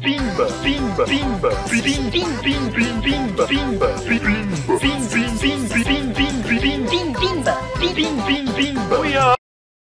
Pimba, Pimba, Pimba, Pim, Pim, Pim, Pim, Pimba, Pimba, Pimba, Pim, Pim, Pim, Pim, Pim, Pim, Pim, Pim, Pimba, Pim, Pim, Pimba.